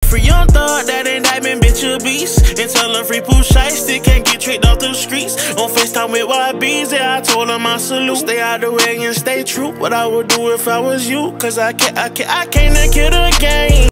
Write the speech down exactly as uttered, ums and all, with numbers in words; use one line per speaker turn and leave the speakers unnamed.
free young thug, that indictment, bitch, a beast. And tell her free Pooh Shiesty can't get tricked off the streets. On FaceTime with Y B's, yeah, I told him I salute. Stay out the way and stay true. What I would do if I was you, cause I can't, I can't, I can't kill the game.